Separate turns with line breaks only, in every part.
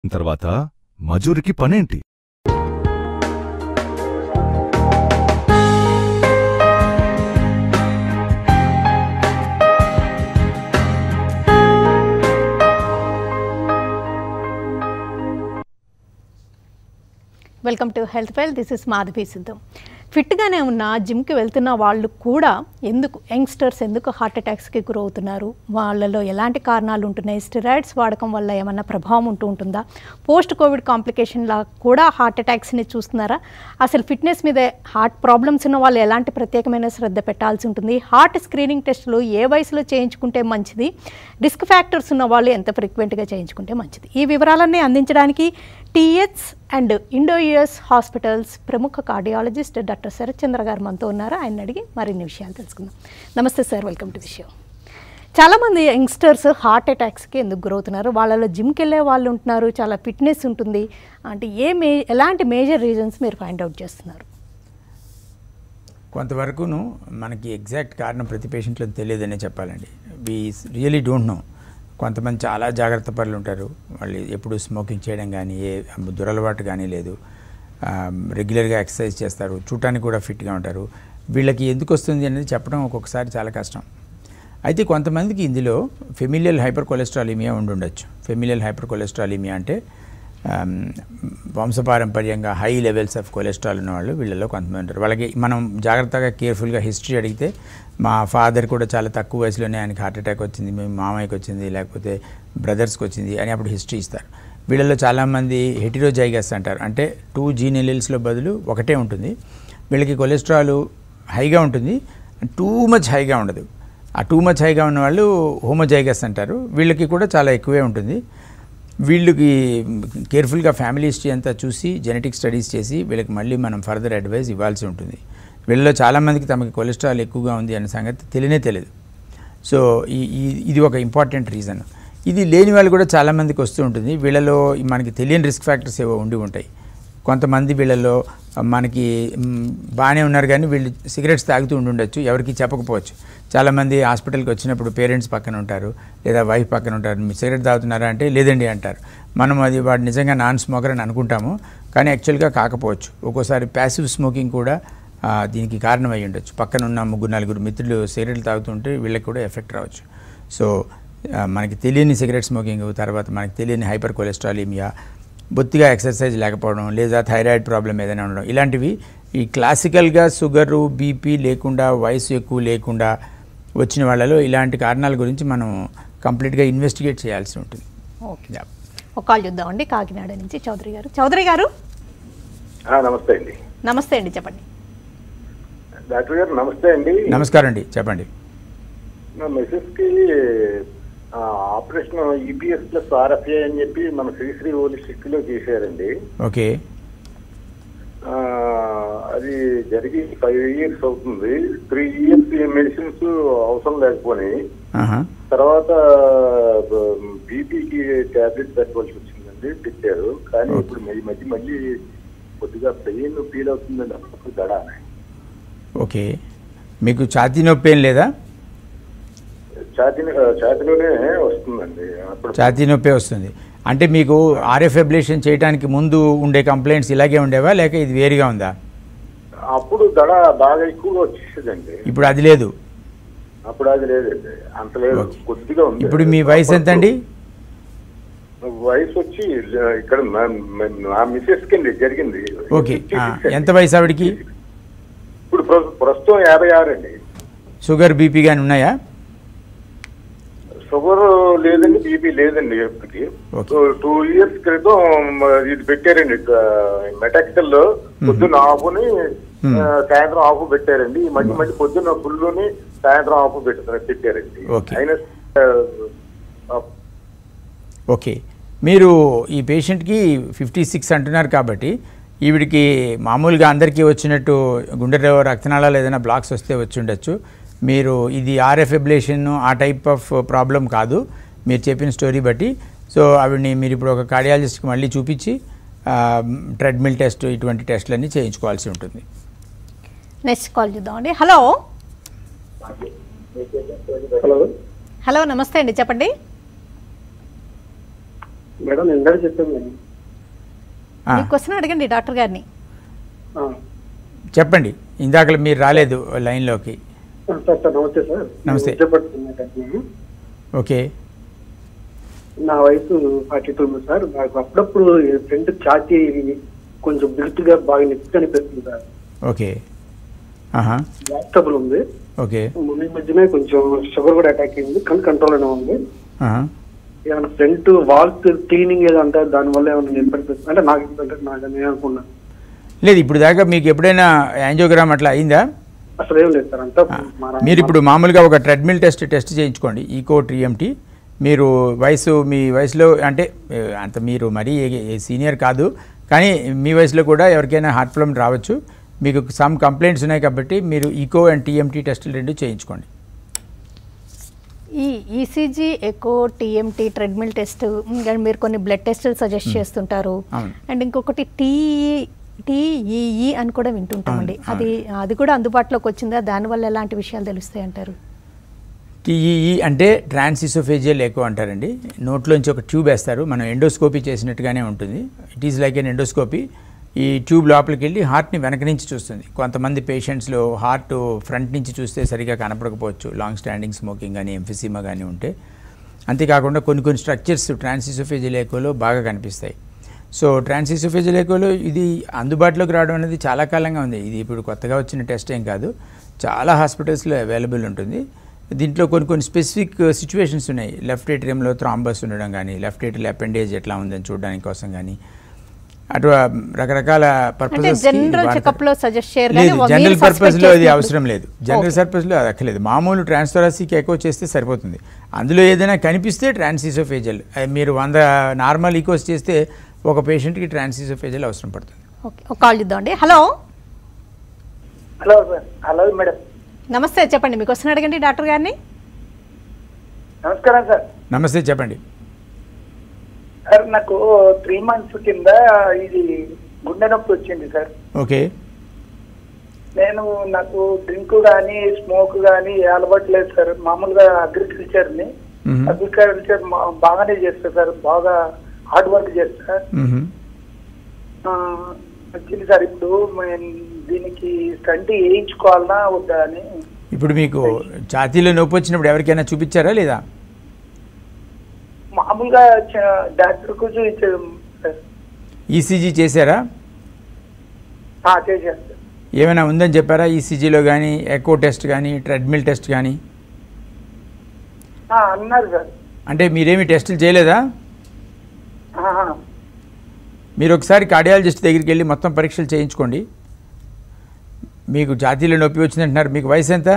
తర్వాత మజూరికి పనేంటి?
Welcome to health file. This is Madhavi Siddham. ఫిట్గానే ఉన్న జిమ్కి వెళ్తున్న వాళ్ళు కూడా ఎందుకు యంగ్స్టర్స్ ఎందుకు హార్ట్ అటాక్స్కి గురవుతున్నారు? వాళ్ళలో ఎలాంటి కారణాలు ఉంటున్నాయి? స్టెరాయిడ్స్ వాడకం వల్ల ఏమన్నా ప్రభావం ఉంటుందా? పోస్ట్ కోవిడ్ కాంప్లికేషన్లా కూడా హార్ట్ అటాక్స్ని చూస్తున్నారా? అసలు ఫిట్నెస్ మీద హార్ట్ ప్రాబ్లమ్స్ ఉన్న వాళ్ళు ఎలాంటి ప్రత్యేకమైన శ్రద్ధ పెట్టాల్సి ఉంటుంది? హార్ట్ స్క్రీనింగ్ టెస్టులు ఏ వయసులో చేయించుకుంటే మంచిది? రిస్క్ ఫ్యాక్టర్స్ ఉన్న వాళ్ళు ఎంత ఫ్రీక్వెంట్గా చేయించుకుంటే మంచిది? ఈ వివరాలన్నీ అందించడానికి టీహెచ్ అండ్ ఇండోయుఎస్ హాస్పిటల్స్ ప్రముఖ కార్డియాలజిస్ట్ డాక్టర్ శరత్ చంద్ర గారు మనతో ఉన్నారు. ఆయన అడిగి మరిన్ని విషయాలు తెలుసుకుందాం. నమస్తే sir, welcome to the show. చాలామంది యంగ్స్టర్స్ హార్ట్ అటాక్స్కి ఎందుకు గురవుతున్నారు? వాళ్ళలో జిమ్కి వెళ్ళే వాళ్ళు ఉంటున్నారు, చాలా ఫిట్నెస్ ఉంటుంది అంటే ఎలాంటి మేజర్ రీజన్స్ మీరు ఫైండ్ అవుట్ చేస్తున్నారు?
కొంతవరకును మనకి ఎగ్జాక్ట్ కారణం ప్రతి పేషెంట్లో తెలియదనే చెప్పాలండి. We really don't know. కొంతమంది చాలా జాగ్రత్త పరులు ఉంటారు, వాళ్ళు ఎప్పుడు స్మోకింగ్ చేయడం కానీ ఏ దురలవాటు కానీ లేదు, రెగ్యులర్గా ఎక్సర్సైజ్ చేస్తారు, చూడటానికి కూడా ఫిట్గా ఉంటారు. వీళ్ళకి ఎందుకు వస్తుంది అనేది చెప్పడం ఒక్కొక్కసారి చాలా కష్టం. అయితే కొంతమందికి ఇందులో ఫెమిలియల్ హైపర్ కొలెస్ట్రాలిమియా ఉండొచ్చు. ఫెమిలియల్ హైపర్ కొలెస్ట్రాలిమియా అంటే వంశపారంపర్యంగా హై లెవెల్స్ ఆఫ్ కొలెస్ట్రాల్ ఉన్నవాళ్ళు వీళ్ళలో కొంతమంది ఉంటారు. వాళ్ళకి మనం జాగ్రత్తగా కేర్ఫుల్గా హిస్టరీ అడిగితే మా ఫాదర్ కూడా చాలా తక్కువ వయసులోనే ఆయనకి హార్ట్ అటాక్ వచ్చింది, మీ మామయ్యకి వచ్చింది, లేకపోతే బ్రదర్స్కి వచ్చింది అని అప్పుడు హిస్టరీ ఇస్తారు. వీళ్ళలో చాలామంది హెటిరోజైగస్ అంటారు, అంటే 2 జీన్ ఎలీల్స్లో బదులు ఒకటే ఉంటుంది. వీళ్ళకి కొలెస్ట్రాల్ హైగా ఉంటుంది, టూ మచ్ హైగా ఉండదు. ఆ టూ మచ్ హైగా ఉన్న వాళ్ళు హోమోజైగస్ అంటారు. వీళ్ళకి కూడా చాలా ఎక్కువే ఉంటుంది. వీళ్ళకి కేర్ఫుల్గా ఫ్యామిలీ హిస్టరీ అంతా చూసి జెనెటిక్ స్టడీస్ చేసి వీళ్ళకి మళ్ళీ మనం ఫర్దర్ అడ్వైస్ ఇవ్వాల్సి ఉంటుంది. వీళ్ళలో చాలామందికి తమకి కొలెస్ట్రాల్ ఎక్కువగా ఉంది అనే సంగతి తెలియదు. సో ఇది ఒక ఇంపార్టెంట్ రీజన్. ఇది లేని వాళ్ళు కూడా చాలామందికి వస్తూ ఉంటుంది. వీళ్ళలో మనకి తెలియని రిస్క్ ఫ్యాక్టర్స్ ఏవో ఉండి ఉంటాయి. కొంతమంది వీళ్ళలో మనకి బాగానే ఉన్నారు కానీ వీళ్ళు సిగరెట్స్ తాగుతూ ఉండొచ్చు, ఎవరికి చెప్పకపోవచ్చు. చాలామంది హాస్పిటల్కి వచ్చినప్పుడు పేరెంట్స్ పక్కన ఉంటారు లేదా వైఫ్ పక్కన ఉంటారు, మీరు సిగరెట్ తాగుతున్నారా అంటే లేదండి అంటారు. మనం అది వాడు నిజంగా నాన్ స్మోకర్ అని అనుకుంటాము, కానీ యాక్చువల్గా కాకపోవచ్చు. ఒక్కోసారి ప్యాసివ్ స్మోకింగ్ కూడా దీనికి కారణం అయ్యి ఉండొచ్చు. పక్కన ఉన్న 3-4 మిత్రులు సిగరెట్లు తాగుతుంటే వీళ్ళకి కూడా ఎఫెక్ట్ రావచ్చు. సో మనకి తెలియని సిగరెట్ స్మోకింగ్, తర్వాత మనకి తెలియని హైపర్ కొలెస్ట్రాలిమియా, బొత్తిగా ఎక్సర్సైజ్ లేకపోవడం, లేదా థైరాయిడ్ ప్రాబ్లం ఏదైనా ఉండడం, ఇలాంటివి ఈ క్లాసికల్గా షుగరు బీపీ లేకుండా వయసు ఎక్కువ లేకుండా వచ్చిన వాళ్ళలో ఇలాంటి కారణాల గురించి మనం కంప్లీట్గా ఇన్వెస్టిగేట్ చేయాల్సి ఉంటుంది.
ఓకే, ఒక కాల్ చూద్దామండి. కాకినాడ నుంచి చౌదరి గారు. చౌదరి గారు
నమస్తే అండి.
నమస్తే అండి, చెప్పండి.
డాక్టర్ గారు నమస్తే అండి.
నమస్కారం అండి, చెప్పండి.
నా మిసెస్కి ఆపరేషన్ ఈపీఎస్ ప్లస్ ఆర్ఎఫ్ఏ అని చెప్పి మన శ్రీశ్రీ హోలిస్టిక్ లో చేశారండి.
ఓకే.
అది జరిగి 5 years అవుతుంది. 3 years మెడిసిన్స్ అవసరం లేకపోయి తర్వాత బీపీకి టాబ్లెట్ పెట్టవలసి వచ్చిందండి, పెట్టారు. కానీ ఇప్పుడు మళ్ళీ కొద్దిగా పెయిన్ ఫీల్ అవుతుందండి, అప్పుడు దడ.
ఓకే, మీకు ఛాతీ నొప్పి ఏం లేదా?
ఛాతీలోనే వస్తుందండి.
ఛాతీ నొప్పి వస్తుంది అంటే మీకు ఆర్ఎఫ్ అబ్లేషన్ చేయడానికి ముందు ఉండే కంప్లైంట్స్ ఇలాగే ఉండేవా లేక ఇది వేరుగా ఉందా?
అప్పుడు దడ బాగా ఎక్కువగా వచ్చేసేదండి.
ఇప్పుడు అది లేదు?
అప్పుడు అది లేదండి, అంత లేదు, కొద్దిగా ఉంది.
ఇప్పుడు మీ వయసు ఎంత అండి?
వయసు వచ్చి ఇక్కడ నా మిసెస్ కింద జరిగింది.
ఓకే, ఎంత వయసు ఆవిడికి?
ఇప్పుడు ప్రస్తుతం 56 అండి.
షుగర్ బీపీ కానీ ఉన్నాయా?
షుగర్ లేదండి, బీపీ లేదండి. ఎప్పటికి 2 years క్రితం ఇది పెట్టారండి, మెటాక్సిల్ లో పొద్దున్న ఆఫ్ని సాయంత్రం ఆఫ్ పెట్టారండి. మళ్ళీ పొద్దున్న ఫుల్లోని సాయంత్రం ఆఫ్ పెట్టారండి. అయినా
ఓకే, మీరు ఈ పేషెంట్కి 56 అంటున్నారు కాబట్టి ఈవిడికి మామూలుగా అందరికీ వచ్చినట్టు గుండె రక్తనాళాలు ఏదైనా బ్లాక్స్ వస్తే వచ్చి ఉండొచ్చు. మీరు ఇది ఆర్ఎఫ్ అబ్లేషన్ ఆ టైప్ ఆఫ్ ప్రాబ్లం కాదు మీరు చెప్పిన స్టోరీ బట్టి. సో ఆవిడని మీరు ఇప్పుడు ఒక కార్డియాలజిస్ట్కి మళ్ళీ చూపించి ట్రెడ్మిల్ టెస్ట్ ఇటువంటి టెస్టులన్నీ చేయించుకోవాల్సి ఉంటుంది.
నెక్స్ట్ కాల్ చూద్దామండి. హలో హలో, నమస్తే అండి, చెప్పండి.
మేడం ఇందాక చెప్పాను మేడం.
మీ క్వశ్చన్ అడగండి డాక్టర్ గారిని.
చెప్పండి, ఇందాక మీరు రాలేదు లైన్లోకి.
సార్ నమస్తే సార్.
నమస్తే. ఓకే,
నా వయసు 42 సార్. నాకు అప్పుడప్పుడు ఫ్రంట్ ఛాతీ కొంచెం బిగుతుగా బాగా నొప్పి అనిపిస్తుంది సార్.
ఓకే,
గ్యాస్ ట్రబుల్ ఉంది.
ఓకే,
మొన్న మధ్యనే కొంచెం షుగర్ కూడా అటాక్ అయింది, కానీ కంట్రోల్ అనే ఉంది. ఏమైనా ఫ్రంట్ వాల్స్ క్లీనింగ్ ఏదో అంటారు, దానివల్ల ఏమైనా నొప్పి అనిపిస్తుంది అంటే నాకు నేను అనుకున్నా.
లేదు, ఇప్పుడు దాకా మీకు ఎప్పుడైనా యాంజియోగ్రామ్ అట్లా అయిందా?
అసలు ఏం లేదు సార్. అంతా
మీరు ఇప్పుడు మామూలుగా ఒక ట్రెడ్మిల్ టెస్ట్ చేయించుకోండి, ఈకో టీఎంటీ. మీరు మీ వయసులో అంటే అంత మీరు మరీ సీనియర్ కాదు, కానీ మీ వయసులో కూడా ఎవరికైనా హార్ట్ ప్రాబ్లం రావచ్చు. మీకు సమ్ కంప్లైంట్స్ ఉన్నాయి కాబట్టి మీరు ఈకో అండ్ టీఎంటీ టెస్టులు రెండు చేయించుకోండి.
ఈ ECG, echo, TMT, treadmill test, మీరు కొన్ని బ్లడ్ టెస్టులు సజెస్ట్ చేస్తుంటారు. అండ్ ఇంకొకటి టీఈఈ అని కూడా వింటుంటామండి. అది కూడా అందుబాటులోకి వచ్చిందా? దానివల్ల ఎలాంటి విషయాలు తెలుస్తాయి అంటారు?
టీఈఈ అంటే ట్రాన్స్ఇసోఫేజియల్ ఎకో అంటారండి. నోట్లోంచి ఒక ట్యూబ్ వేస్తారు, మనం ఎండోస్కోపీ చేసినట్టుగానే ఉంటుంది. It is like an endoscopy. ఈ ట్యూబ్ లోపలికి వెళ్ళి హార్ట్ని వెనక నుంచి చూస్తుంది. కొంతమంది పేషెంట్స్లో హార్ట్ ఫ్రంట్ నుంచి చూస్తే సరిగా కనపడకపోవచ్చు, లాంగ్ స్టాండింగ్ స్మోకింగ్ కానీ ఎంఫిసిమా కానీ ఉంటే. అంతేకాకుండా కొన్ని స్ట్రక్చర్స్ ట్రాన్స్ఇసోఫేజియల్ ఎకోలో బాగా కనిపిస్తాయి. సో ట్రాన్స్ఇసోఫేజియల్ ఎకోలో ఇది అందుబాటులోకి రావడం అనేది చాలా కాలంగా ఉంది. ఇది ఇప్పుడు కొత్తగా వచ్చిన టెస్ట్ ఏం కాదు, చాలా హాస్పిటల్స్లో అవైలబుల్ ఉంటుంది. దీంట్లో కొన్ని స్పెసిఫిక్ సిచ్యువేషన్స్ ఉన్నాయి. లెఫ్ట్ ఏట్రియంలో థ్రాంబస్ ఉండడం కానీ, లెఫ్ట్ ఏట్రియల్ అపెండేజ్ ఎట్లా ఉందని చూడడానికి కోసం కానీ, అటు రకరకాల పర్పసెస్.
జనరల్
పర్పస్లో అది అవసరం లేదు, జనరల్ పర్పస్లో అది అక్కర్లేదు. మామూలు ట్రాన్స్థొరాసిక్ ఎకో చేస్తే సరిపోతుంది. అందులో ఏదైనా కనిపిస్తే ట్రాన్స్ఇసోఫేజియల్, మీరు 100 నార్మల్ ఈకోస్ చేస్తే ఒక పేషెంట్కి ట్రాన్స్ఇసోఫేజియల్ అవసరం పడుతుంది.
ఓకే, ఒక కాల్ ఇద్దామండి. Hello
sir. Hello madam.
నమస్తే, చెప్పండి, మీ క్వశ్చన్ అడగండి డాక్టర్ గారిని.
నమస్కారం సార్.
నమస్తే, చెప్పండి
సార్. నాకు 3 months కింద ఇది గుండె నొప్పి వచ్చింది సార్.
ఓకే.
నాకు డ్రింక్ కానీ స్మోక్ కానీ అలవాటు లేదు సార్. మామూలుగా అగ్రికల్చర్ బాగానే చేస్తా సార్, బాగా హార్డ్ వర్క్ చేస్తా వచ్చింది సార్. ఇప్పుడు దీనికి స్టంట్ వేయించుకోవాలన్నా వద్దా అని.
ఇప్పుడు మీకు ఛాతీలో నొప్పి వచ్చినప్పుడు ఎవరికైనా చూపించారా లేదా?
మామూలుగా డాక్టర్కు చూపించారు.
ఈసీజీ చేశారా?
చేశారు.
ఏమైనా ఉందని చెప్పారా ఈసీజీలో కానీ, ఎకో టెస్ట్ కానీ, ట్రెడ్మిల్ టెస్ట్ కానీ?
అన్నారు సార్.
అంటే మీరేమి టెస్టులు చేయలేదా? మీరు ఒకసారి కార్డియాలజిస్ట్ దగ్గరికి వెళ్ళి మొత్తం పరీక్షలు చేయించుకోండి. మీకు ఛాతీలో నొప్పి వచ్చిందంటున్నారు, మీకు వయసు ఎంత?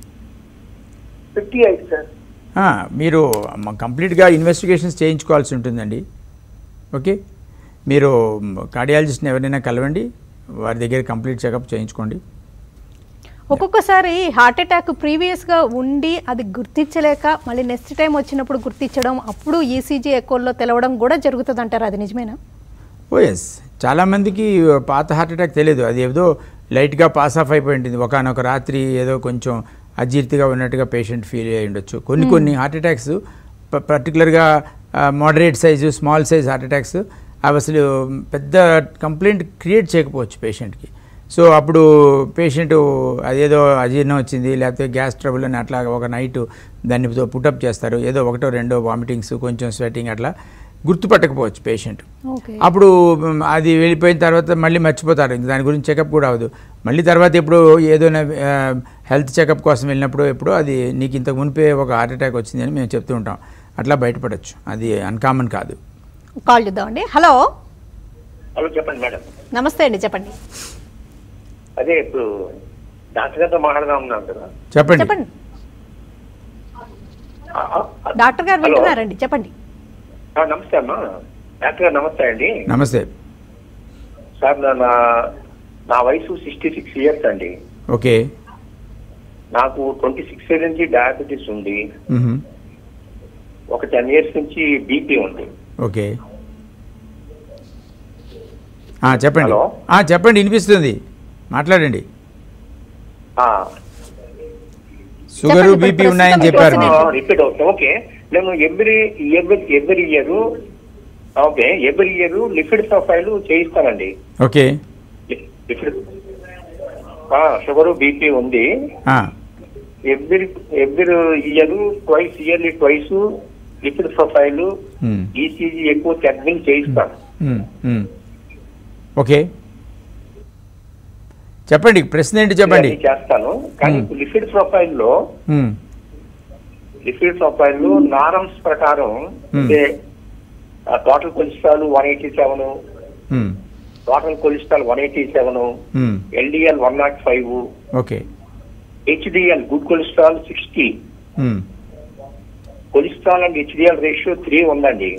58 సార్.
మీరు కంప్లీట్గా ఇన్వెస్టిగేషన్స్ చేయించుకోవాల్సి ఉంటుందండి. ఓకే, మీరు కార్డియాలజిస్ట్ని ఎవరైనా కలవండి, వారి దగ్గర కంప్లీట్ చెకప్ చేయించుకోండి.
ఒక్కొక్కసారి హార్ట్ అటాక్ ప్రీవియస్గా ఉండి అది గుర్తించలేక మళ్ళీ నెక్స్ట్ టైం వచ్చినప్పుడు గుర్తించడం, అప్పుడు ఈసీజీ ఎకోల్లో తెలవడం కూడా జరుగుతుంది అంటారు, అది నిజమేనా?
ఎస్, చాలామందికి పాత హార్ట్ అటాక్ తెలియదు, అది ఏదో లైట్గా పాస్ ఆఫ్ అయిపోయి ఉంటుంది. ఒకనొక రాత్రి ఏదో కొంచెం అజీర్తిగా ఉన్నట్టుగా పేషెంట్ ఫీల్ అయ్యి ఉండొచ్చు. కొన్ని హార్ట్ అటాక్స్ పర్టికులర్గా moderate size, small size heart attacks అవి అసలు పెద్ద కంప్లైంట్ క్రియేట్ చేయకపోవచ్చు పేషెంట్కి. సో అప్పుడు పేషెంట్ అదేదో అజీర్ణం వచ్చింది లేకపోతే గ్యాస్ ట్రబుల్ అని అట్లా ఒక నైట్ దాన్ని పుటప్ చేస్తారు, ఏదో 1-2 వామిటింగ్స్, కొంచెం స్వెటింగ్, అట్లా గుర్తుపట్టకపోవచ్చు పేషెంట్. అప్పుడు అది వెళ్ళిపోయిన తర్వాత మళ్ళీ మర్చిపోతారు, దాని గురించి చెకప్ కూడా అవ్వదు. మళ్ళీ తర్వాత ఎప్పుడు ఏదైనా హెల్త్ చెకప్ కోసం వెళ్ళినప్పుడు ఎప్పుడు అది నీకు ఇంతకు మునిపే ఒక హార్ట్ అటాక్ వచ్చింది అని మేము చెప్తూ ఉంటాం. అట్లా బయటపడవచ్చు, అది అన్కామన్ కాదు.
కాల్ చూద్దామండి. హలో.
హలో, చెప్పండి మేడం.
నమస్తే అండి, చెప్పండి.
అదే ఇప్పుడు డాక్టర్ గారితో మాట్లాడదాం కదా.
చెప్పండి.
డాక్టర్ గారు వింటున్నారండి, చెప్పండి.
నమస్తే అమ్మా. డాక్టర్ గారు నమస్తే అండి.
నమస్తే
సార్. నా వయసు 66 years అండి.
ఓకే.
నాకు 26 years నుంచి డయాబెటీస్ ఉంది, ఒక 10 years నుంచి బీపీ ఉంది.
ఓకే, చెప్పండి. చెప్పండి, వినిపిస్తుంది, మాట్లాడండి. షుగరు, బీపీ ఉన్నాయని చెప్పారు.
రిపీట్ అవుతాం. ఓకే, నేను every year okay, every year lipid profile చేయిస్తానండి.
ఓకే.
లిపిడ్ షుగర్ బీపీ ఉంది. Every year yearly twice lipid profile, ECG ఎక్కువ చెకింగ్ చేయిస్తాను.
ఓకే, చెప్పండి, ప్రశ్న ఏంటి చెప్పండి.
చేస్తాను, కానీ లిపిడ్ ప్రొఫైల్ నారమ్స్ ప్రకారం total cholesterol 187, total cholesterol 187, LDL 105,
okay,
HDL good cholesterol 60, cholesterol and HDL ratio 3 ఉందండి.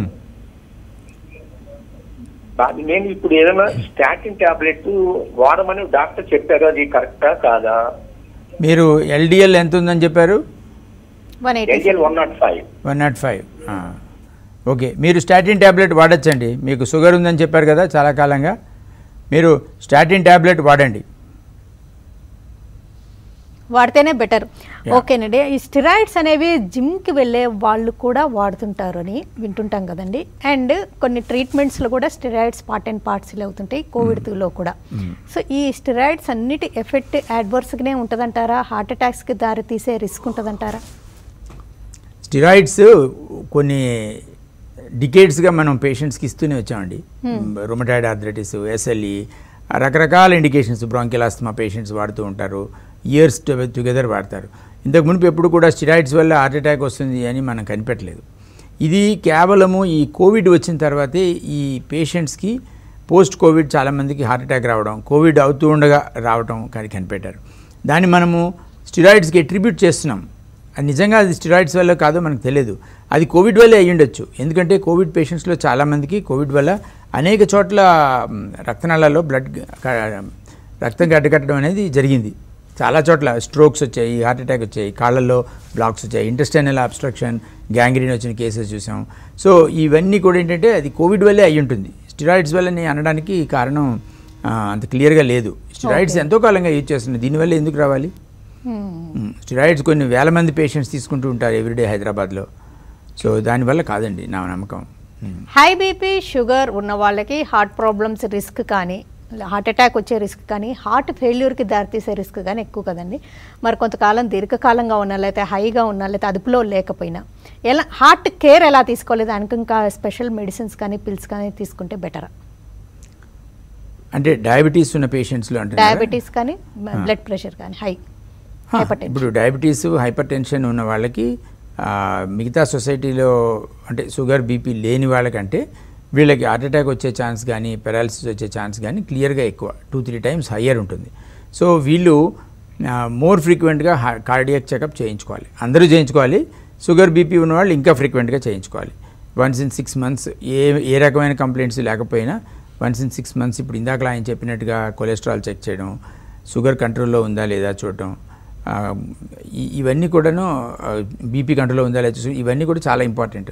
నేను ఇప్పుడు ఏదైనా స్టాటిన్ టాబ్లెట్ వాడమని డాక్టర్ చెప్పారు, అది కరెక్టా కాదా?
మీరు ఎల్డిఎల్ ఎంత ఉందని చెప్పారు?
ఎల్డిఎల్ 105.
105. ఓకే, మీరు స్టాటిన్ ట్యాబ్లెట్ వాడచ్చండి. మీకు షుగర్ ఉందని చెప్పారు కదా చాలా కాలంగా, మీరు స్టాటిన్ ట్యాబ్లెట్ వాడండి,
వాడితేనే బెటర్. ఓకేనండి, ఈ స్టెరాయిడ్స్ అనేవి జిమ్కి వెళ్ళే వాళ్ళు కూడా వాడుతుంటారు అని వింటుంటాం కదండి. అండ్ కొన్ని ట్రీట్మెంట్స్లో కూడా స్టెరాయిడ్స్ పార్ట్ అండ్ పార్ట్స్లో అవుతుంటాయి, కోవిడ్లో కూడా. సో ఈ స్టెరాయిడ్స్ అన్నిటి ఎఫెక్ట్ అడ్వర్స్గానే ఉంటుందంటారా? హార్ట్ అటాక్స్కి దారి తీసే రిస్క్ ఉంటుందంటారా?
స్టెరాయిడ్స్ కొన్ని డికేడ్స్గా మనం పేషెంట్స్కి ఇస్తూనే వచ్చామండి. రొమటాయిడ్ ఆర్థరైటిస్, ఎస్ఎల్ఈ, రకరకాల ఇండికేషన్స్, బ్రాంకియల్ ఆస్తమా పేషెంట్స్ వాడుతూ ఉంటారు, ఇయర్స్ టుగెదర్ వాడతారు. ఇంతకు మునుపు ఎప్పుడు కూడా స్టెరాయిడ్స్ వల్ల హార్ట్ అటాక్ వస్తుంది అని మనం కనిపెట్టలేదు. ఇది కేవలము ఈ కోవిడ్ వచ్చిన తర్వాతే ఈ పేషెంట్స్కి పోస్ట్ కోవిడ్ చాలామందికి హార్ట్ అటాక్ రావడం, కోవిడ్ అవుతూ ఉండగా రావడం కానీ కనిపెట్టారు. దాన్ని మనము స్టెరాయిడ్స్కి అట్రిబ్యూట్ చేస్తున్నాం. అది నిజంగా అది స్టెరాయిడ్స్ వల్ల కాదో మనకు తెలియదు, అది కోవిడ్ వల్లే అయ్యి ఉండొచ్చు. ఎందుకంటే కోవిడ్ పేషెంట్స్లో చాలామందికి కోవిడ్ వల్ల అనేక చోట్ల రక్తనాళాల్లో రక్తం గడ్డకట్టడం అనేది జరిగింది. చాలా చోట్ల స్ట్రోక్స్ వచ్చాయి, హార్ట్ అటాక్ వచ్చాయి, కాళ్ళల్లో బ్లాక్స్ వచ్చాయి, ఇంటెస్టైనల్ అబ్స్ట్రక్షన్, గ్యాంగ్రీన్ వచ్చిన కేసెస్ చూసాం. సో ఇవన్నీ కూడా ఏంటంటే అది కోవిడ్ వల్లే అయ్యి ఉంటుంది. స్టెరాయిడ్స్ వల్లని అనడానికి కారణం అంత క్లియర్గా లేదు. స్టెరాయిడ్స్ ఎంతో కాలంగా యూజ్ చేస్తున్నాయి, దీనివల్ల ఎందుకు రావాలి? స్టెరాయిడ్స్ కొన్ని వేల మంది పేషెంట్స్ తీసుకుంటూ ఉంటారు ఎవ్రీడే హైదరాబాద్లో. సో దానివల్ల కాదండి నా నమ్మకం.
హై బీపీ షుగర్ ఉన్న వాళ్ళకి హార్ట్ ప్రాబ్లమ్స్ రిస్క్ కానీ, హార్ట్ అటాక్ వచ్చే రిస్క్ కానీ, హార్ట్ ఫెయిల్యూర్కి దారితీసే రిస్క్ కానీ ఎక్కువ కదండి. మరి కొంతకాలం దీర్ఘకాలంగా ఉన్నా, లేకపోతే హైగా ఉన్నా, లేకపోతే అదుపులో లేకపోయినా ఎలా హార్ట్ కేర్ ఎలా తీసుకోలేదు? దానికి ఇంకా స్పెషల్ మెడిసిన్స్ కానీ పిల్స్ కానీ తీసుకుంటే బెటరా?
అంటే డయాబెటీస్ ఉన్న పేషెంట్స్లో అంటే
డయాబెటీస్ కానీ, బ్లడ్ ప్రెషర్ కానీ,
ఇప్పుడు డయాబెటీస్, హైపర్ టెన్షన్ ఉన్న వాళ్ళకి మిగతా సొసైటీలో అంటే షుగర్ బీపీ లేని వాళ్ళకంటే వీళ్ళకి హార్ట్ అటాక్ వచ్చే ఛాన్స్ కానీ, పెరాలిసిస్ వచ్చే ఛాన్స్ కానీ క్లియర్గా ఎక్కువ, 2-3 times హయ్యర్ ఉంటుంది. సో వీళ్ళు మోర్ ఫ్రీక్వెంట్గా కార్డియాక్ చెకప్ చేయించుకోవాలి, అందరూ చేయించుకోవాలి. షుగర్ బీపీ ఉన్నవాళ్ళు ఇంకా ఫ్రీక్వెంట్గా చేయించుకోవాలి. వన్స్ ఇన్ 6 months ఏ రకమైన కంప్లైంట్స్ లేకపోయినా వన్స్ ఇన్ 6 months ఇప్పుడు ఇందాక ఆయన చెప్పినట్టుగా కొలెస్ట్రాల్ చెక్ చేయడం, షుగర్ కంట్రోల్లో ఉందా లేదా చూడటం, ఇవన్నీ కూడాను బీపీ కంట్రోల్లో ఉందా లేదా చూసి ఇవన్నీ కూడా చాలా ఇంపార్టెంట్.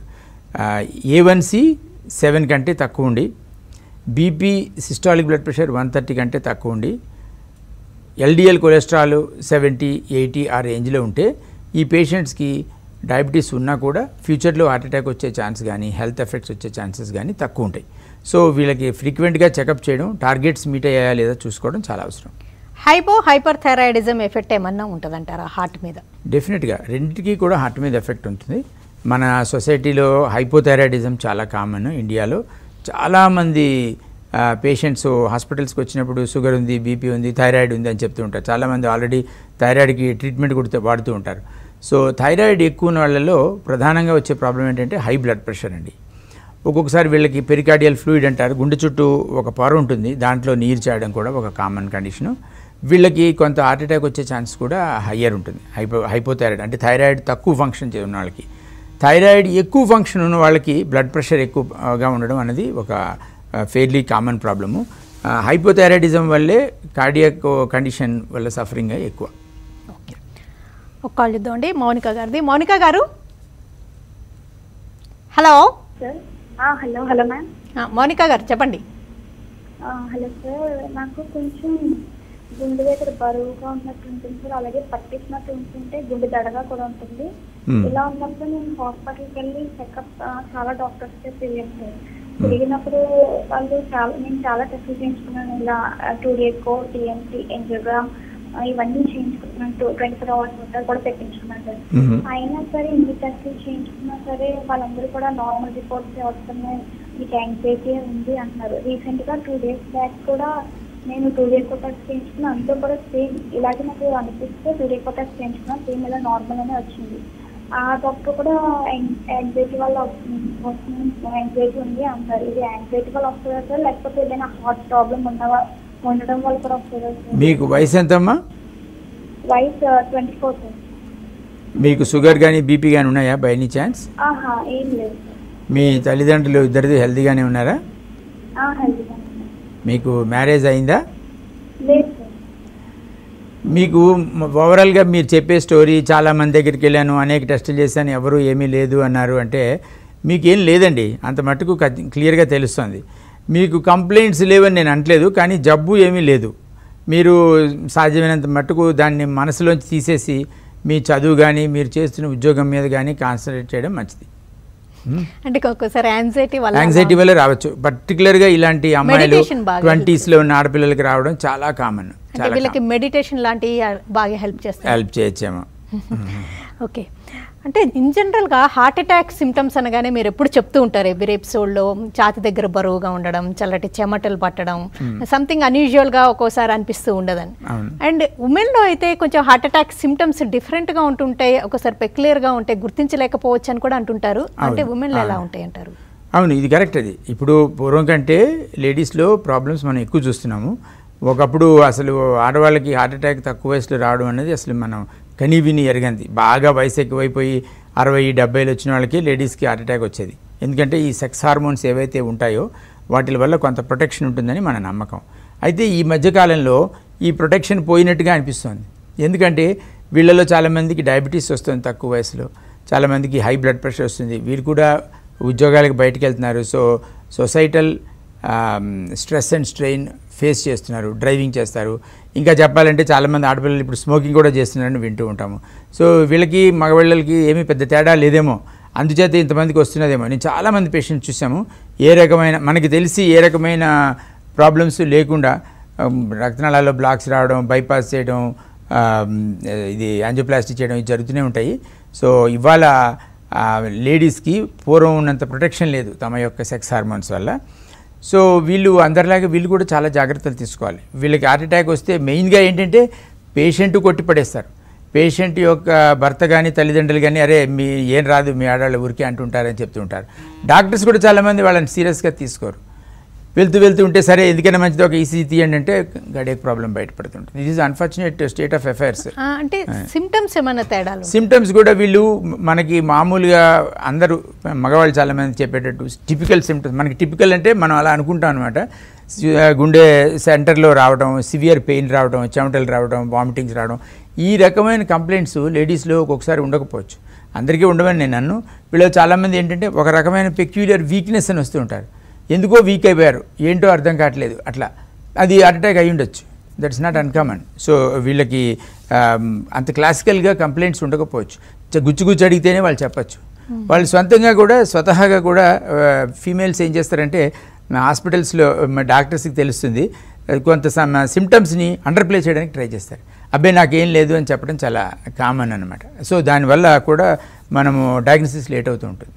A1C 7 కంటే తక్కువ ఉండి, బీపీ సిస్టాలిక్ బ్లడ్ ప్రెషర్ 130 కంటే తక్కువ ఉండి, ఎల్డిఎల్ కొలెస్ట్రాల్ 70-80 ఆ రేంజ్లో ఉంటే ఈ పేషెంట్స్కి డయాబెటీస్ ఉన్నా కూడా ఫ్యూచర్లో హార్ట్ అటాక్ వచ్చే ఛాన్స్ కానీ, హెల్త్ ఎఫెక్ట్స్ వచ్చే ఛాన్సెస్ కానీ తక్కువ ఉంటాయి. సో వీళ్ళకి ఫ్రీక్వెంట్గా చెకప్ చేయడం, టార్గెట్స్ మీట్ అయ్యాయా లేదా చూసుకోవడం చాలా అవసరం.
హైపర్ థైరాయిడిజం ఎఫెక్ట్ ఏమన్నా ఉంటుందంటారా హార్ట్ మీద?
డెఫినెట్గా రెండింటికి కూడా హార్ట్ మీద ఎఫెక్ట్ ఉంటుంది. మన సొసైటీలో హైపోథైరాయిడిజం చాలా కామన్. ఇండియాలో చాలామంది పేషెంట్స్ హాస్పిటల్స్కి వచ్చినప్పుడు షుగర్ ఉంది, బీపీ ఉంది, థైరాయిడ్ ఉంది అని చెప్తూ ఉంటారు. చాలామంది ఆల్రెడీ థైరాయిడ్కి ట్రీట్మెంట్ కూడా వాడుతూ ఉంటారు. సో థైరాయిడ్ ఎక్కువ ఉన్న వాళ్ళలో ప్రధానంగా వచ్చే ప్రాబ్లం ఏంటంటే హై బ్లడ్ ప్రెషర్ అండి. ఒక్కొక్కసారి వీళ్ళకి పెరికార్డియల్ ఫ్లూయిడ్ అంటారు, గుండె చుట్టూ ఒక పొర ఉంటుంది, దాంట్లో నీరు చేయడం కూడా ఒక కామన్ కండిషను. వీళ్ళకి కొంత హార్ట్ అటాక్ వచ్చే ఛాన్స్ కూడా హయ్యర్ ఉంటుంది. హైపోథైరాయిడ్ అంటే థైరాయిడ్ తక్కువ ఫంక్షన్ ఉన్న వాళ్ళకి. థైరాయిడ్ ఎక్కువ ఫంక్షన్ ఉన్న వాళ్ళకి బ్లడ్ ప్రెషర్ ఎక్కువగా ఉండడం అనేది ఒక ఫెయిర్లీ కామన్ ప్రాబ్లము. హైపోథైరాయిడిజం వల్లే కార్డియాక్ కండిషన్ వల్ల సఫరింగ్ ఎక్కువ.
ఓకే, ఒక కాల్ చూద్దామండి. మౌనిక గారిది. మౌనిక గారు, hello.
Hello hello ma'am.
Mounika గారు చెప్పండి.
హలో సార్, నాకు కొంచెం గుండె దగ్గర బరువుగా ఉన్నట్టు ఉంటుంది సార్, అలాగే పట్టించినట్టు ఉంటుంటే గుండె దడగా కూడా ఉంటుంది. ఇలా ఉన్నప్పుడు నేను హాస్పిటల్కి వెళ్ళి చెకప్ చాలా డాక్టర్స్ తిరిగాను సార్. తిరిగినప్పుడు నేను చాలా టెస్టులు చేయించుకున్నాను. ఇలా 2 days టీఎంసీ, ఎంజియోగ్రామ్ ఇవన్నీ చేయించుకున్నాను. 24 hours కూడా పెట్టించుకున్నాను సార్. అయినా సరే ఇన్ని టెస్టులు చేయించుకున్నా సరే వాళ్ళందరూ కూడా నార్మల్ రిపోర్ట్స్ వస్తున్నాయి, మీకు యాంగ్జైటీ ఉంది అంటున్నారు. రీసెంట్ గా 2 days బ్యాక్ కూడా నేను 2 days టెస్ట్ చేయించుకున్నాను. అంతా కూడా సేమ్ ఇలాగే నాకు అనిపిస్తే 2 days టెస్ట్ చేయించుకున్నాను, సేమ్ ఇలా నార్మల్ అనే వచ్చింది. ఆ డాక్టర్ కూడా యాంగ్జైటీ వల్ల వస్తుంది, యాంగ్జైటీ ఉంది అంటారు. ఇది యాంగ్జైటీ వల్ల వస్తుందా సార్, లేకపోతే ఏదైనా హార్ట్ ప్రాబ్లం ఉండడం వల్ల కూడా వస్తుందా సార్?
మీకు వయసు ఎంతమ్మా?
వయసు 24 సార్.
మీకు షుగర్ కానీ బీపీ కానీ ఉన్నాయా బై ఎనీ ఛాన్స్?
ఏం లేదు సార్.
మీ తల్లిదండ్రులు ఇద్దరిది హెల్తీగానే ఉన్నారా?
హెల్తీగా.
మీకు మ్యారేజ్ అయిందా?
లేదు సార్.
మీకు ఓవరాల్గా మీరు చెప్పే స్టోరీ చాలా మంది దగ్గరికి వెళ్ళాను, అనేక టెస్టులు చేశాను, ఎవరు ఏమీ లేదు అన్నారు అంటే మీకేం లేదండి, అంత మట్టుకు క్లియర్గా తెలుస్తుంది. మీకు కంప్లైంట్స్ లేవని నేను అనట్లేదు, కానీ జబ్బు ఏమీ లేదు. మీరు సాధ్యమైనంత మట్టుకు దాన్ని మనసులోంచి తీసేసి మీ చదువు కానీ మీరు చేస్తున్న ఉద్యోగం మీద కానీ కాన్సన్ట్రేట్ చేయడం మంచిది.
అంటే ఒక్కోసారి
యాంగ్జైటీ వల్ల రావచ్చు. పర్టికులర్గా ఇలాంటి అమ్మాయిలు 20s లో ఉన్న ఆడపిల్లలకి రావడం చాలా కామన్.
మెడిటేషన్ లాంటివి బాగా హెల్ప్
చేయొచ్చేమో.
ఓకే. అంటే ఇన్ జనరల్గా హార్ట్ అటాక్ సిమ్టమ్స్ అనగానే మీరు ఎప్పుడు చెప్తూ ఉంటారు ఎవ్రీ ఎపిసోడ్లో, ఛాతి దగ్గర బరువుగా ఉండడం, చల్లటి చెమటలు పట్టడం, సంథింగ్ అన్యూజువల్గా ఒక్కోసారి అనిపిస్తూ ఉండదని. అండ్ ఉమెన్లో అయితే కొంచెం హార్ట్ అటాక్ సిమ్టమ్స్ డిఫరెంట్గా ఉంటుంటాయి, ఒకసారి పెక్యులర్గా ఉంటాయి, గుర్తించలేకపోవచ్చు అని కూడా అంటుంటారు. అంటే ఉమెన్లో ఎలా ఉంటాయి అంటారు?
అవును, ఇది కరెక్ట్. అది ఇప్పుడు పూర్వం కంటే లేడీస్లో ప్రాబ్లమ్స్ మనం ఎక్కువ చూస్తున్నాము. ఒకప్పుడు అసలు ఆడవాళ్ళకి హార్ట్ అటాక్ తక్కువ వయసులో రావడం అనేది అసలు మనం కనీ విని ఎరగంది. బాగా వయసు ఎక్కువైపోయి 60-70 వచ్చిన వాళ్ళకి లేడీస్కి హార్ట్ అటాక్ వచ్చేది. ఎందుకంటే ఈ సెక్స్ హార్మోన్స్ ఏవైతే ఉంటాయో వాటి వల్ల కొంత ప్రొటెక్షన్ ఉంటుందని మన నమ్మకం. అయితే ఈ మధ్యకాలంలో ఈ ప్రొటెక్షన్ పోయినట్టుగా అనిపిస్తుంది. ఎందుకంటే వీళ్ళలో చాలామందికి డయాబెటీస్ వస్తుంది తక్కువ వయసులో, చాలామందికి హై బ్లడ్ ప్రెషర్ వస్తుంది, వీళ్ళు కూడా ఉద్యోగాలకు బయటకు వెళ్తున్నారు. So societal stress and strain face చేస్తున్నారు, డ్రైవింగ్ చేస్తారు. ఇంకా చెప్పాలంటే చాలామంది ఆడపిల్లలు ఇప్పుడు స్మోకింగ్ కూడా చేస్తున్నారని వింటూ ఉంటాము. సో వీళ్ళకి మగవాళ్ళకి ఏమీ పెద్ద తేడా లేదేమో, అందుచేత ఇంతమందికి వస్తున్నదేమో. నేను చాలామంది పేషెంట్స్ చూసాము, ఏ రకమైన మనకి తెలిసి ఏ రకమైన ప్రాబ్లమ్స్ లేకుండా రక్తనాళాల్లో బ్లాక్స్ రావడం, బైపాస్ చేయడం, ఇది యాంజియోప్లాస్టీ చేయడం ఇది జరుగుతూనే ఉంటాయి. సో ఇవాళ లేడీస్కి పూర్వం ఉన్నంత ప్రొటెక్షన్ లేదు తమ యొక్క సెక్స్ హార్మోన్స్ వల్ల. సో వీళ్ళు అందరిలాగే వీళ్ళు కూడా చాలా జాగ్రత్తలు తీసుకోవాలి. వీళ్ళకి హార్ట్ అటాక్ వస్తే మెయిన్గా ఏంటంటే పేషెంట్ కొట్టిపడేస్తారు. పేషెంట్ యొక్క భర్త కానీ తల్లిదండ్రులు కానీ అరే మీ ఏం రాదు మీ ఆడవాళ్ళ ఊరికే అంటుంటారని చెప్తుంటారు. డాక్టర్స్ కూడా చాలామంది వాళ్ళని సీరియస్గా తీసుకోరు. వెళ్తూ ఉంటే సరే ఎందుకైనా మంచిది ఒక ఈసీజీ తీయండి అంటే గడియక్ ప్రాబ్లం బయటపడుతుంటుంది. This is unfortunate state of affairs.
అంటే సిమ్టమ్స్ ఏమైనా తేడాలు?
సిమ్టమ్స్ కూడా వీళ్ళు మనకి మామూలుగా అందరూ మగవాళ్ళు చాలామంది చెప్పేటట్టు టిపికల్ సిమ్టమ్స్, మనకి టిపికల్ అంటే మనం అలా అనుకుంటాం అనమాట. గుండె సెంటర్లో రావడం, సివియర్ పెయిన్ రావడం, చెమటలు రావడం, వామిటింగ్స్ రావడం, ఈ రకమైన కంప్లైంట్స్ లేడీస్లో ఒక్కొక్కసారి ఉండకపోవచ్చు. అందరికీ ఉండవని నేను అన్ను. వీళ్ళు చాలామంది ఏంటంటే ఒక రకమైన పెక్యులర్ వీక్నెస్ అని వస్తూ ఉంటారు. ఎందుకో వీక్ అయిపోయారు, ఏంటో అర్థం కావట్లేదు, అట్లా అది హార్ట్ అటాక్ అయి ఉండొచ్చు. That's not uncommon. సో వీళ్ళకి అంత క్లాసికల్గా కంప్లైంట్స్ ఉండకపోవచ్చు. గుచ్చి అడిగితేనే వాళ్ళు చెప్పచ్చు. వాళ్ళు స్వతహాగా కూడా ఫీమేల్స్ ఏం చేస్తారంటే హాస్పిటల్స్లో డాక్టర్స్కి తెలుస్తుంది, కొంత సిమ్టమ్స్ని అండర్ప్లే చేయడానికి ట్రై చేస్తారు. అబ్బాయి నాకేం లేదు అని చెప్పడం చాలా కామన్ అనమాట. సో దానివల్ల కూడా మనము డయాగ్నోసిస్ లేట్ అవుతూ ఉంటుంది.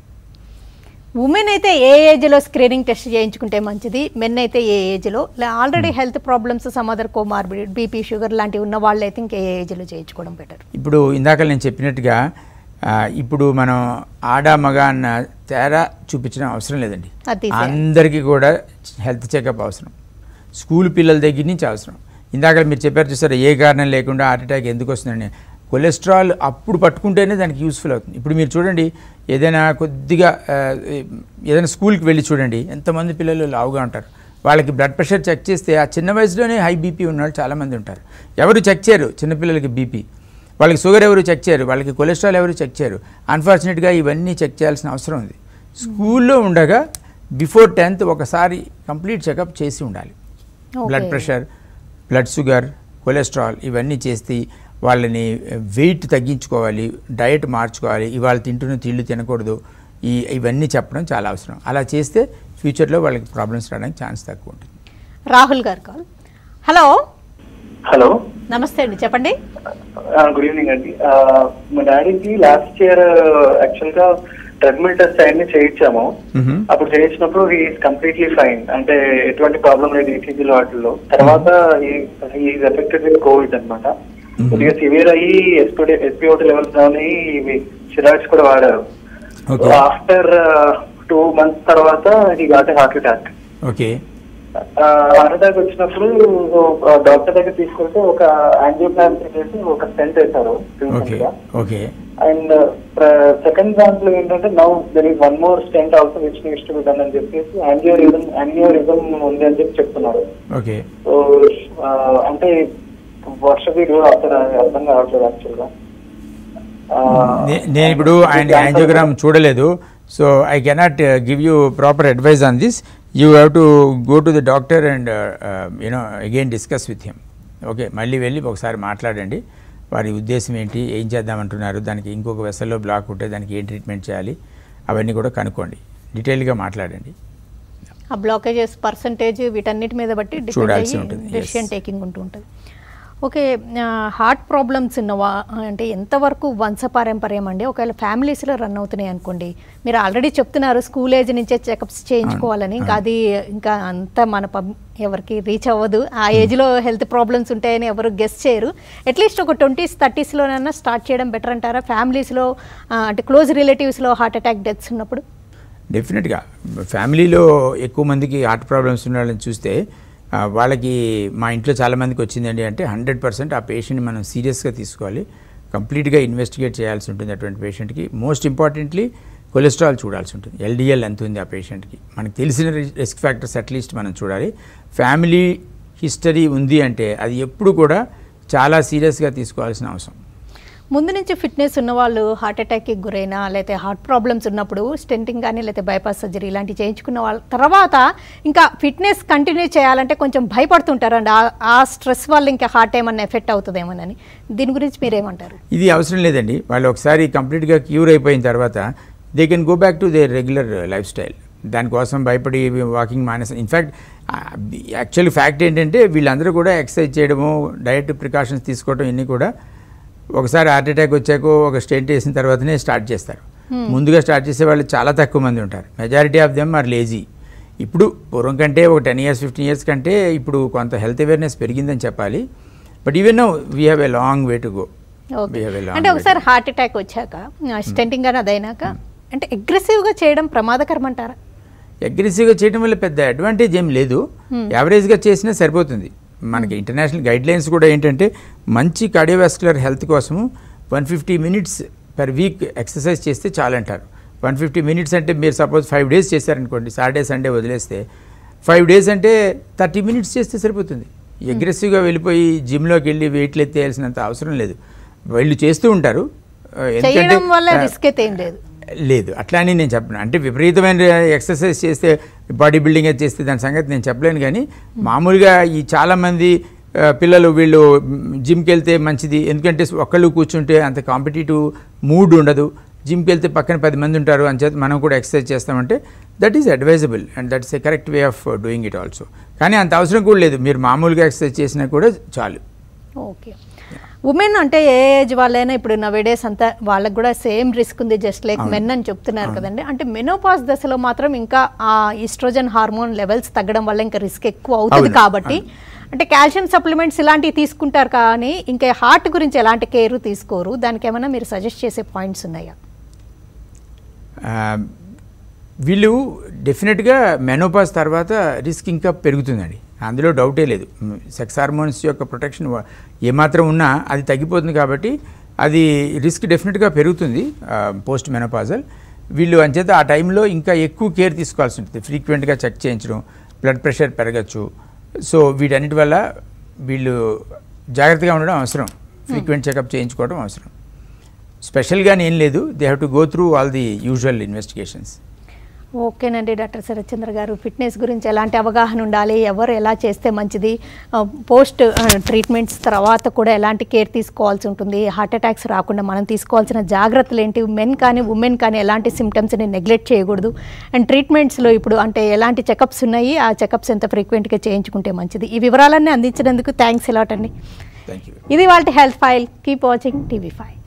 ఉమెన్ అయితే ఏ ఏజ్లో స్క్రీనింగ్ టెస్ట్ చేయించుకుంటే మంచిది, మెన్ అయితే ఏ ఏజ్లో? Already health problems, some other comorbid, BP, sugar లాంటివి ఉన్న వాళ్ళు అయితే ఇంకా ఏ ఏజ్లో చేయించుకోవడం బెటర్?
ఇప్పుడు ఇందాక నేను చెప్పినట్టుగా ఇప్పుడు మనం ఆడ మగ అన్న తేడా చూపించడం అవసరం లేదండి. అందరికీ కూడా హెల్త్ చెకప్ అవసరం, స్కూల్ పిల్లల దగ్గర నుంచి అవసరం. ఇందాక మీరు చెప్పారు చూసారు, ఏ కారణం లేకుండా హార్ట్ అటాక్ ఎందుకు వస్తుందండి. కొలెస్ట్రాల్ అప్పుడు పట్టుకుంటేనే దానికి యూస్ఫుల్ అవుతుంది. ఇప్పుడు మీరు చూడండి, ఏదైనా కొద్దిగా ఏదైనా స్కూల్కి వెళ్ళి చూడండి, ఎంతమంది పిల్లలు లావుగా ఉంటారు. వాళ్ళకి బ్లడ్ ప్రెషర్ చెక్ చేస్తే ఆ చిన్న వయసులోనే హై బీపీ ఉన్నవాళ్ళు చాలామంది ఉంటారు. ఎవరు చెక్ చేయరు చిన్నపిల్లలకి బీపీ, వాళ్ళకి షుగర్ ఎవరు చెక్ చేయరు, వాళ్ళకి కొలెస్ట్రాల్ ఎవరు చెక్ చేయరు. అన్ఫార్చునేట్గా ఇవన్నీ చెక్ చేయాల్సిన అవసరం ఉంది. స్కూల్లో ఉండగా బిఫోర్ 10th ఒకసారి కంప్లీట్ చెకప్ చేసి ఉండాలి. Blood pressure, blood sugar, cholesterol ఇవన్నీ చేసి వాళ్ళని వెయిట్ తగ్గించుకోవాలి, డయట్ మార్చుకోవాలి, ఇవాళ తింటున్న తిళ్ళు తినకూడదు, ఇవన్నీ చెప్పడం చాలా అవసరం. అలా చేస్తే ఫ్యూచర్లో వాళ్ళకి ప్రాబ్లమ్స్ రావడానికి ఛాన్స్ తక్కువ ఉంటుంది.
రాహుల్ గారు కాల్. హలో
హలో,
నమస్తే అండి, చెప్పండి.
గుడ్ ఈవినింగ్ అండి. మా డాడీకి లాస్ట్ ఇయర్ యాక్చువల్ గా ట్రెడ్మిల్ టెస్ట్ అన్ని చేయించాము. అప్పుడు చేయించినప్పుడు ఈజ్ కంప్లీట్లీ ఫైన్, అంటే ఎటువంటి ప్రాబ్లం లేదు ఈసీజీలో వాటిల్లో. తర్వాత ఈజ్ ఎఫెక్టెడ్ విత్ కోవిడ్ అనమాట. కొద్దిగా సివియర్ అయ్యి ఎస్పీఓటీ లెవెల్స్ డౌన్ అయ్యి ఇవి సిరాయిడ్స్ కూడా వాడారు. ఆఫ్టర్ 2 months తర్వాత ఈ got heart attack.
Okay,
heart attack వచ్చినప్పుడు డాక్టర్ దగ్గర తీసుకుంటే ఒక యాంజియోప్లాస్టీ చేసి ఒక స్టెంట్ వేశారు రీసెంట్ గా. అండ్ సెకండ్ దాంట్లో ఏంటంటే now there is 1 more stent also which needs to be done అని చెప్పేసి యాంజియోరిజం ఉంది అని చెప్పి చెప్తున్నారు. సో అంటే వర్షవీడు అసలు అర్థం కావట్లేదు యాక్చువల్ గా.
నేను ఇప్పుడు ఆయన యాంజియోగ్రామ్ చూడలేదు, so I cannot give you proper advice on this. You have to go to the doctor and you know again discuss with him. Okay, మళ్ళీ వెళ్ళి ఒకసారి మాట్లాడండి, వారి ఉద్దేశం ఏంటి, ఏం చేద్దామంటున్నారు, దానికి ఇంకొక వెసల్లో బ్లాక్ ఉంటే దానికి ఏం ట్రీట్మెంట్ చేయాలి, అవన్నీ కూడా కనుక్కోండి, డీటెయిల్గా మాట్లాడండి.
ఆ బ్లాకేజెస్ పర్సంటేజ్ వీటన్నిటి మీద బట్టి
చూడాల్సి ఉంటుంది,
డెసిషన్ టేకింగ్ ఉంటూ ఉంటుంది. ఓకే, హార్ట్ ప్రాబ్లమ్స్ ఉన్నవా అంటే ఎంతవరకు వంశపారంపర్యం అండి? ఒకవేళ ఫ్యామిలీస్లో రన్ అవుతున్నాయి అనుకోండి, మీరు ఆల్రెడీ చెప్తున్నారు స్కూల్ ఏజ్ నుంచే చెకప్స్ చేయించుకోవాలని, ఇంకా అది ఇంకా అంత మన ఎవరికి రీచ్ అవ్వదు. ఆ ఏజ్లో హెల్త్ ప్రాబ్లమ్స్ ఉంటాయని ఎవరు గెస్ చేయరు. అట్లీస్ట్ ఒక 20s 30sలోనైనా స్టార్ట్ చేయడం బెటర్ అంటారా ఫ్యామిలీస్లో, అంటే క్లోజ్ రిలేటివ్స్లో హార్ట్ అటాక్ డెత్స్ ఉన్నప్పుడు?
డెఫినెట్గా ఫ్యామిలీలో ఎక్కువ మందికి హార్ట్ ప్రాబ్లమ్స్ ఉన్న వాళ్ళని చూస్తే వాళ్ళకి మా ఇంట్లో చాలామందికి వచ్చిందండి అంటే 100% ఆ పేషెంట్ని మనం సీరియస్గా తీసుకోవాలి, కంప్లీట్గా ఇన్వెస్టిగేట్ చేయాల్సి ఉంటుంది. అటువంటి పేషెంట్కి మోస్ట్ ఇంపార్టెంట్లీ కొలెస్ట్రాల్ చూడాల్సి ఉంటుంది, ఎల్డిఎల్ ఎంత ఉంది ఆ పేషెంట్కి, మనకు తెలిసిన రిస్క్ ఫ్యాక్టర్స్ అట్లీస్ట్ మనం చూడాలి. ఫ్యామిలీ హిస్టరీ ఉంది అంటే అది ఎప్పుడు కూడా చాలా సీరియస్గా తీసుకోవాల్సిన అవసరం.
ముందు నుంచి ఫిట్నెస్ ఉన్నవాళ్ళు హార్ట్ అటాక్కి గురైనా లేకపోతే హార్ట్ ప్రాబ్లమ్స్ ఉన్నప్పుడు స్టెంటింగ్ కానీ లేకపోతే బైపాస్ సర్జరీ ఇలాంటివి చేయించుకున్న వాళ్ళ తర్వాత ఇంకా ఫిట్నెస్ కంటిన్యూ చేయాలంటే కొంచెం భయపడుతుంటారండి. ఆ స్ట్రెస్ వల్ల ఇంకా హార్ట్ ఏమన్నా ఎఫెక్ట్ అవుతుందేమోనని, దీని గురించి మీరేమంటారు?
ఇది అవసరం లేదండి, వాళ్ళు ఒకసారి కంప్లీట్గా క్యూర్ అయిపోయిన తర్వాత they can go back to their regular lifestyle. దానికోసం భయపడి వాకింగ్ మానేసి, ఇన్ఫ్యాక్ట్ యాక్చువల్ ఫ్యాక్ట్ ఏంటంటే వీళ్ళందరూ కూడా ఎక్సర్సైజ్ చేయడము, డయట్ ప్రికాషన్స్ తీసుకోవడం ఇవన్నీ కూడా ఒకసారి హార్ట్ అటాక్ వచ్చాక ఒక స్టెంట్ వేసిన తర్వాతనే స్టార్ట్ చేస్తారు. ముందుగా స్టార్ట్ చేసే వాళ్ళు చాలా తక్కువ మంది ఉంటారు. Majority of them are lazy. ఇప్పుడు పూర్వం కంటే ఒక 10 years 15 years కంటే ఇప్పుడు కొంత హెల్త్ అవేర్నెస్ పెరిగిందని చెప్పాలి. But even now we have a long way to go.
అంటే ఒకసారి హార్ట్ అటాక్ వచ్చాక స్టెంటింగ్ అని అదైనాక అంటే అగ్రెసివ్గా చేయడం ప్రమాదకరం అంటారా?
అగ్రెసివ్గా చేయడం వల్ల పెద్ద అడ్వాంటేజ్ ఏం లేదు, యావరేజ్గా చేసినా సరిపోతుంది. మనకి ఇంటర్నేషనల్ గైడ్లైన్స్ కూడా ఏంటంటే మంచి కార్డియోవాస్కులర్ హెల్త్ కోసము 150 minutes per week ఎక్సర్సైజ్ చేస్తే చాలంటారు. 150 minutes అంటే మీరు సపోజ్ 5 days చేశారనుకోండి, సాటర్డే సండే వదిలేస్తే 5 days అంటే 30 minutes చేస్తే సరిపోతుంది. అగ్రెసివ్గా వెళ్ళిపోయి జిమ్లోకి వెళ్ళి వెయిట్లు ఎత్తేయాల్సినంత అవసరం లేదు. వీళ్ళు చేస్తూ ఉంటారు, లేదు అట్లా అని నేను చెప్పను. అంటే విపరీతమైన ఎక్సర్సైజ్ చేస్తే బాడీ బిల్డింగ్ చేస్తే దాని సంగతి నేను చెప్పలేను. కానీ మామూలుగా ఈ చాలామంది పిల్లలు వీళ్ళు జిమ్కి వెళ్తే మంచిది, ఎందుకంటే ఒక్కళ్ళు కూర్చుంటే అంత కాంపిటేటివ్ మూడ్ ఉండదు. జిమ్కి వెళ్తే పక్కన 10 మంది ఉంటారు, అంచేత మనం కూడా ఎక్సర్సైజ్ చేస్తామంటే that is advisable and that is a correct way of doing it also. కానీ అంత అవసరం కూడా లేదు, మీరు మామూలుగా ఎక్సర్సైజ్ చేసినా కూడా చాలు.
ఓకే, ఉమెన్ అంటే ఏ ఏజ్ వాళ్ళైనా ఇప్పుడు నవేడేస్ అంతా వాళ్ళకు కూడా సేమ్ రిస్క్ ఉంది జస్ట్ లైక్ మెన్ అని చెప్తున్నారు కదండి. అంటే మెనోపాజ్ దశలో మాత్రం ఇంకా ఆ ఈస్ట్రోజన్ హార్మోన్ లెవెల్స్ తగ్గడం వల్ల ఇంకా రిస్క్ ఎక్కువ అవుతుంది కాబట్టి అంటే కాల్షియం సప్లిమెంట్స్ ఇలాంటివి తీసుకుంటారు, కానీ ఇంకా హార్ట్ గురించి ఎలాంటి కేర్ తీసుకోరు. దానికి ఏమైనా మీరు సజెస్ట్ చేసే పాయింట్స్ ఉన్నాయా?
వీళ్ళు డెఫినెట్గా మెనోపాజ్ తర్వాత రిస్క్ ఇంకా పెరుగుతుందండి, అందులో డౌటే లేదు. సెక్స్ హార్మోన్స్ యొక్క ప్రొటెక్షన్ ఏమాత్రం ఉన్నా అది తగ్గిపోతుంది కాబట్టి అది రిస్క్ డెఫినెట్గా పెరుగుతుంది పోస్ట్ మెనోపాజల్. వీళ్ళు అంచేత ఆ టైంలో ఇంకా ఎక్కువ కేర్ తీసుకోవాల్సి ఉంటుంది, ఫ్రీక్వెంట్గా చెక్ చేయించడం, బ్లడ్ ప్రెషర్ పెరగచ్చు. సో వీటన్నిటి వల్ల వీళ్ళు జాగ్రత్తగా ఉండడం అవసరం, ఫ్రీక్వెంట్ చెకప్ చేయించుకోవడం అవసరం. స్పెషల్గా ఏం లేదు, they have to go through all the usual investigations.
ఓకేనండి డాక్టర్ శరత్చంద్ర గారు, ఫిట్నెస్ గురించి ఎలాంటి అవగాహన ఉండాలి, ఎవరు ఎలా చేస్తే మంచిది, పోస్ట్ ట్రీట్మెంట్స్ తర్వాత కూడా ఎలాంటి కేర్ తీసుకోవాల్సి ఉంటుంది, హార్ట్ అటాక్స్ రాకుండా మనం తీసుకోవాల్సిన జాగ్రత్తలు ఏంటి, మెన్ కానీ ఉమెన్ కానీ ఎలాంటి సిమ్టమ్స్ని నెగ్లెక్ట్ చేయకూడదు, అండ్ ట్రీట్మెంట్స్లో ఇప్పుడు అంటే ఎలాంటి చెకప్స్ ఉన్నాయి, ఆ చెకప్స్ ఎంత ఫ్రీక్వెంట్గా చేయించుకుంటే మంచిది, ఈ వివరాలన్నీ అందించినందుకు థ్యాంక్స్ ఎలాట్ అండి.
Thank you.
ఇది వాళ్ళ health file. Keep watching TV5.